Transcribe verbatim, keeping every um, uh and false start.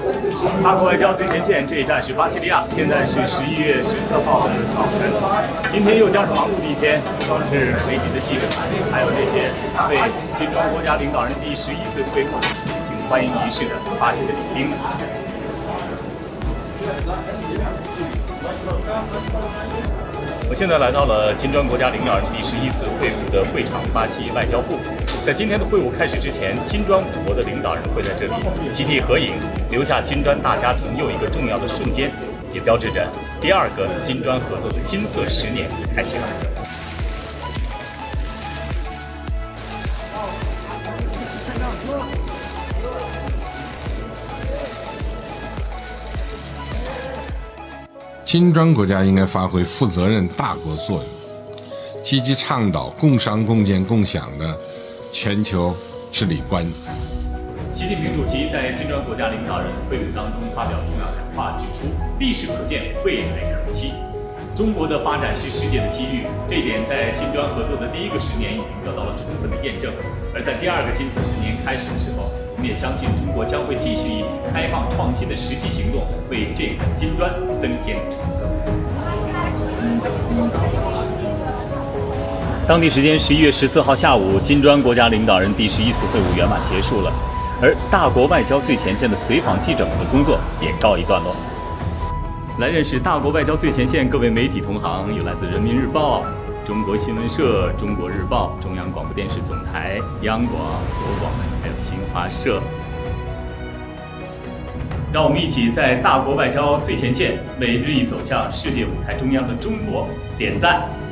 大国外交最前线，这一站是巴西利亚，现在是十一月十四号的早晨。今天又将是忙碌的一天，都是媒体的记者，还有这些为金砖国家领导人第十一次会晤举行欢迎仪式的巴西的礼宾。我现在来到了金砖国家领导人第十一次会晤的会场——巴西外交部。在今天的会晤开始之前，金砖五国的领导人会在这里集体合影，留下金砖大家庭又一个重要的瞬间，也标志着第二个金砖合作的金色十年开启了。 金砖国家应该发挥负责任大国作用，积极倡导共商共建共享的全球治理观。 习近平主席在金砖国家领导人会晤当中发表重要讲话，指出历史可见，未来可期。中国的发展是世界的机遇，这一点在金砖合作的第一个十年已经得到了充分的验证。而在第二个金色十年开始的时候，我们也相信中国将会继续以开放创新的实际行动，为这个金砖增添成色。当地时间十一月十四号下午，金砖国家领导人第十一次会晤圆满结束了，而大国外交最前线的随访记者们的工作也告一段落。来认识大国外交最前线各位媒体同行，有来自人民日报、中国新闻社、中国日报、中央广播电视总台、央广、国广，还有新华社。让我们一起在大国外交最前线，为日益走向世界舞台中央的中国点赞。